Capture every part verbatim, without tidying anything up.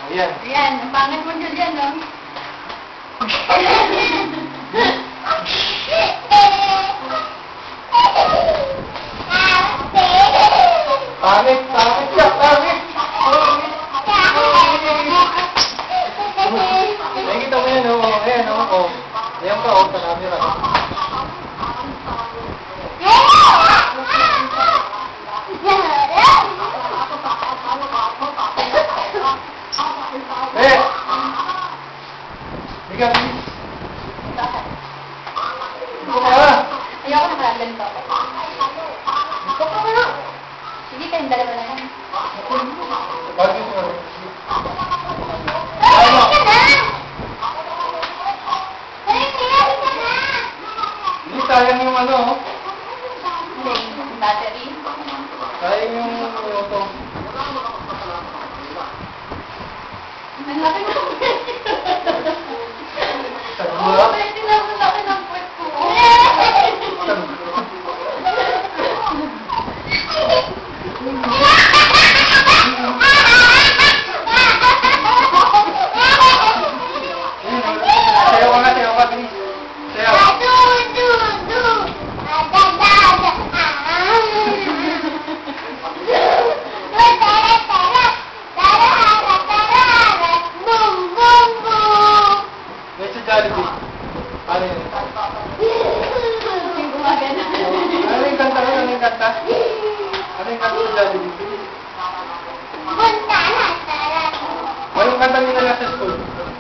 Ayan. Ayan, ang pangit mo dyan dyan, no? Pangit, pangit siya, pangit. Nakikita mo yan, oh. Ayan, oh. Oh. Ayan ka, oh, sa camera. Eh! Higa, please. Ito ka. Ayoko na pala ganito. Ito ka na. Sige, kayong dalawa na yan. Bakit mo? Ay, ka na! Ay, ka na! Hindi, sayang yung ano, oh. Hindi, battery. Sayang yung auto. Ang laki ng puwet. Sagura? Oo, pwede lang ang laki ng puwet ko. Sayaw ka nga, sayaw ka, please. Sayaw. May sa Jollibee. Ano yun? Yung gumagana. Ano yung kanta ko? Ano yung kanta? Ano yung kanta sa Jollibee? Ano yung kanta nila nasa school?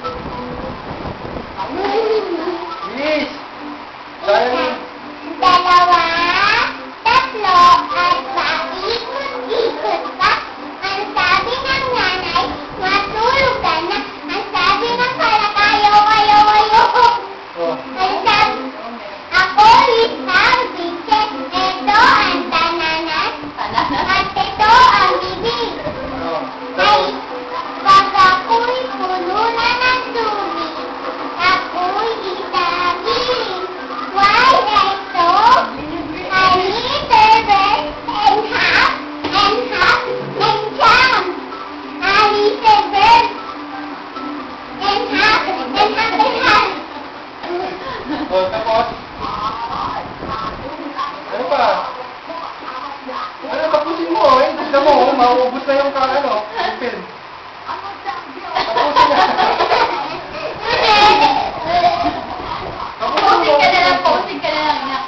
Please! Sayang yun. Dalawa, tatlo, at paikot-ikot pa. Ang sabi ng nanay, matulog ka na. Ang sabi ng kalakayo, ayo, ayo. Oh. Ang sabi, ako isang bisit. Ito ang tananan, at ito ang bibig. Oh. Ay, pag ako'y puno na ng tubig, ako'y itagin. Why I so? A little bird and hop and hop and jump. A little bird and hop and hop and hop. Oh, tapos? Ano pa? Ano, tapusin mo, eh. Gusto mo, oh, mauubos na yung ka, ano, yung film. Tapusin na. Tapusin mo. Posing ka na lang, posing ka na lang, inak.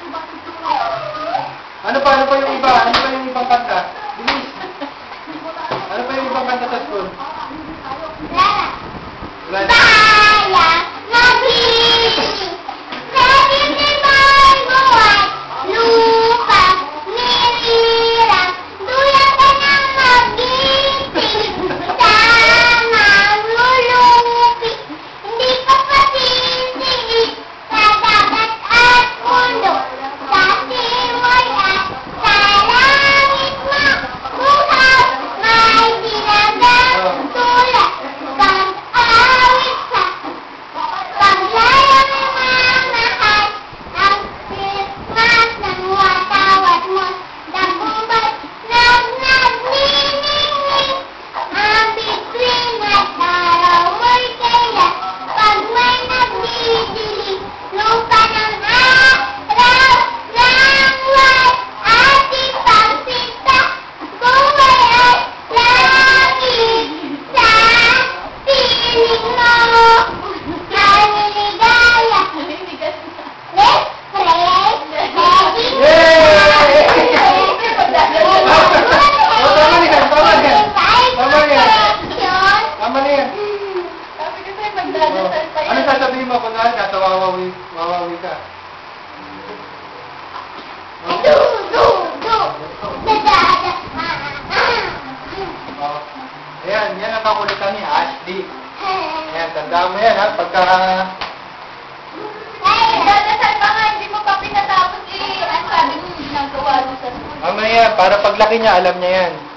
Ano pa, ano pa yung iba? Ano pa yung ibang kanta? Bilis. Ano pa yung ibang kanta sa school? Lala. Wala na. Bayang mabili. Sabi ni Margot, lupa, nilirang, duyatan ng magiting. Tamang lulupi, hindi ka pasisingit sa dagat at mundo. Sa simoy at sa langit mo, buhaw, may dinagang tulad. Pag-awit sa paglayang mamahal, ang Christmas ng watawat mo, dagubat, nag-nagniningning, ang bituin at araw mo'y kailan, pag may nagdidilig, lupa ng araw, langwat, at ipagsinta, buhay at langit, sa piling mo, naliligaya. Let's pray, heading Yay! Oh, tama yan, tama yan. Tama yan. Tama na yan. Sabi ko sa'yo, Oh. magdadasal pa Ano yan. sasabihin mo kung nasa nasa wawawi, wawawi ka? Do, do, do. Dadada. Oh. Ayan, yan ang kakulitan ni Ashley. Ayan, tandaan mo yan ha, pagka... Magdadasal pa nga, hindi mo pa pinatapos eh. Ang sabi mo, ginagawa mo sa school. Mamaya, para paglaki niya, alam niya yan.